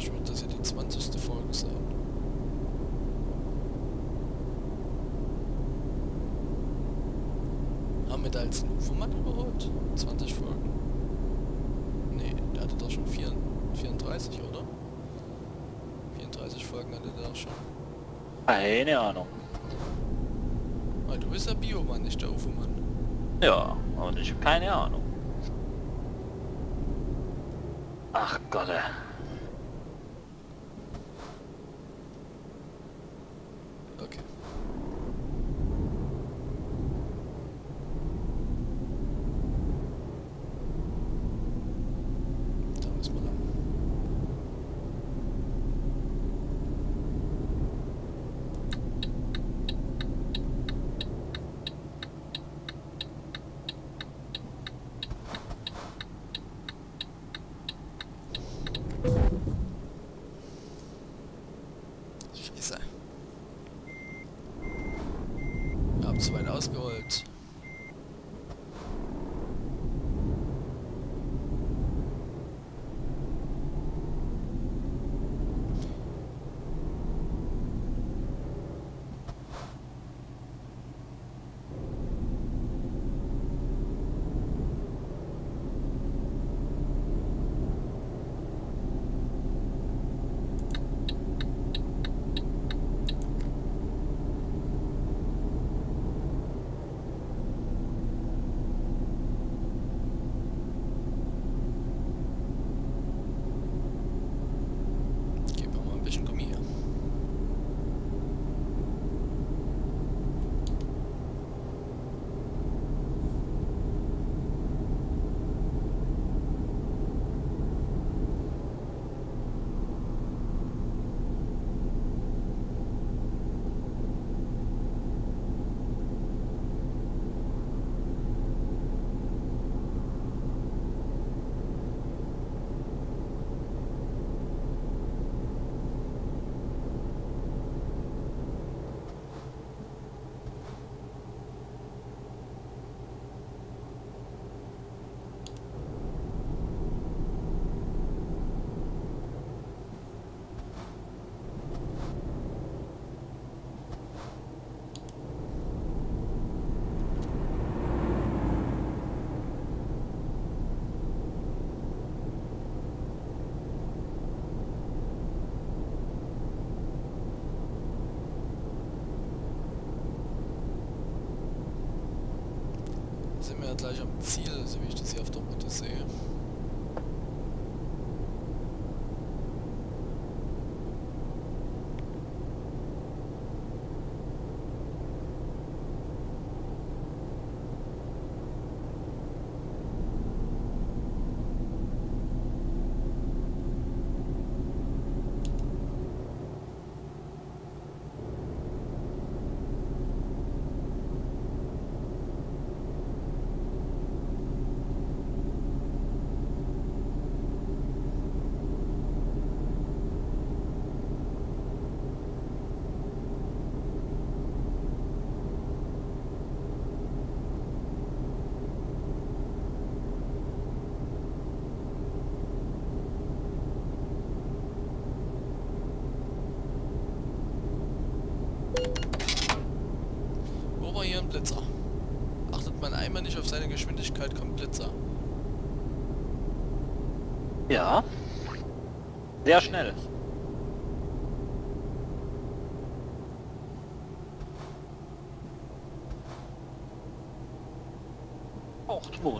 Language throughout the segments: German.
Vielleicht wird das ja die 20. Folge sein. Haben wir da jetzt einen UFO-Mann überholt? 20 Folgen? Nee, der hatte doch schon 34, oder? 34 Folgen hatte der doch schon. Keine Ahnung. Ah, du bist der Biomann, nicht der UFO-Mann. Ja, und ich habe keine Ahnung. Ach Gott. Okay. Da müssen wir lang. Scheiße. Wir haben zu weit ausgeholt. Geben wir mal ein bisschen Gummi her. Sind wir ja gleich am Ziel, so wie ich das hier auf der Route sehe. Wo war hier ein Blitzer? Achtet man einmal nicht auf seine Geschwindigkeit, kommt Blitzer. Ja. Sehr schnell. Ortmund.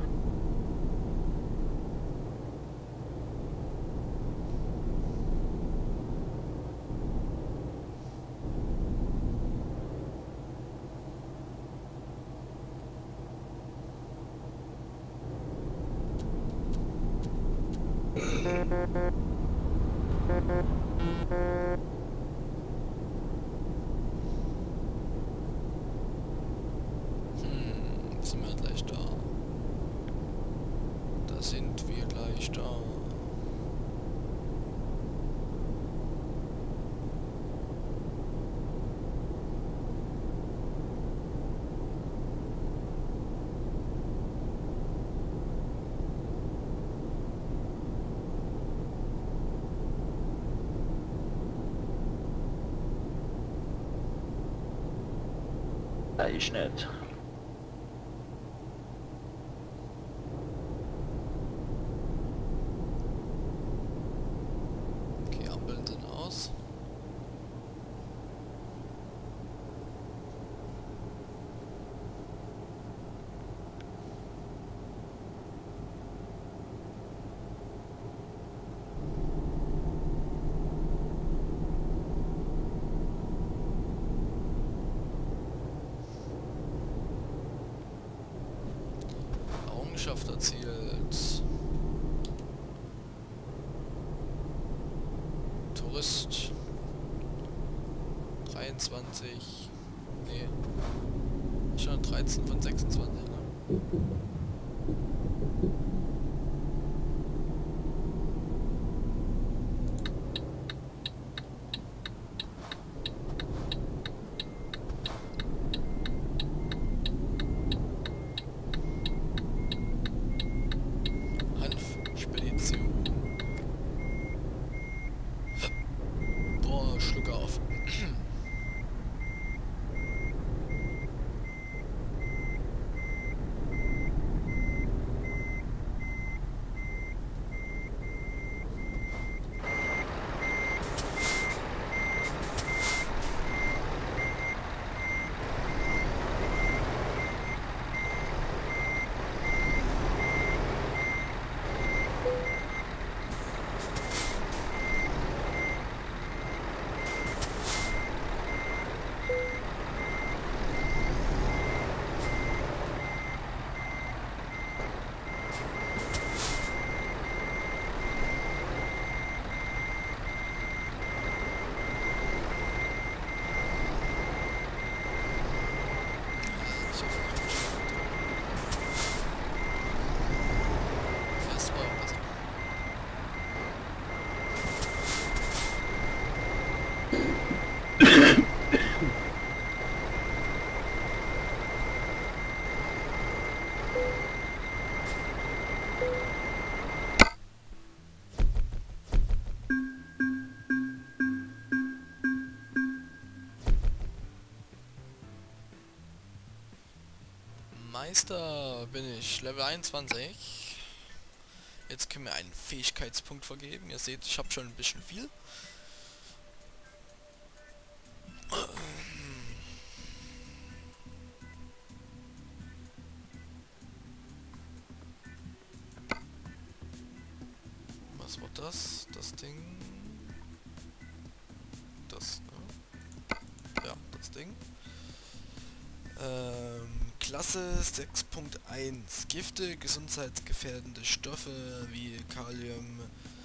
Sind wir gleich da? Da sind wir gleich da. Ich nicht. Okay, Ampeln sind aus. Errungenschaft erzielt. Tourist 23. Nee. Schon 13 von 26, ne? Hanfspedition. Boah, Schluck auf. Das war auch besser. Meister bin ich, Level 21. Jetzt können wir einen Fähigkeitspunkt vergeben. Ihr seht, ich habe schon ein bisschen viel. Was war das? Das Ding? Das, ne? Ja, das Ding. Klasse 6.1. Gifte, gesundheitsgefährdende Stoffe wie Kalium,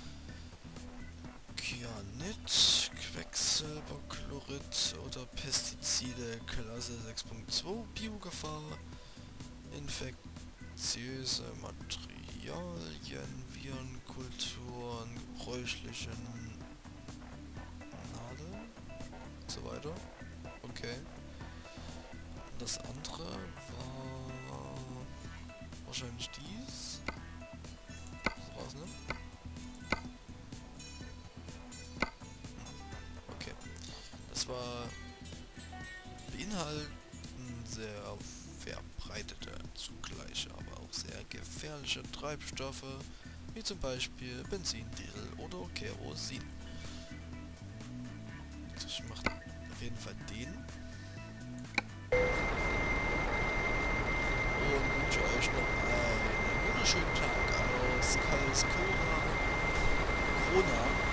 Cyanid, Quecksilberchlorid oder Pestizide. Klasse 6.2. Biogefahr, infektiöse Materialien, Virenkulturen, gebräuchliche Nadeln und so weiter. Okay. Das andere war wahrscheinlich dies. Das war's, ne? Okay. Das war beinhalten sehr verbreitete, zugleich aber auch sehr gefährliche Treibstoffe, wie zum Beispiel Benzin, Diesel oder Kerosin. Also ich mache auf jeden Fall den. Und wünsche euch noch einen wunderschönen Tag aus Karlskrona.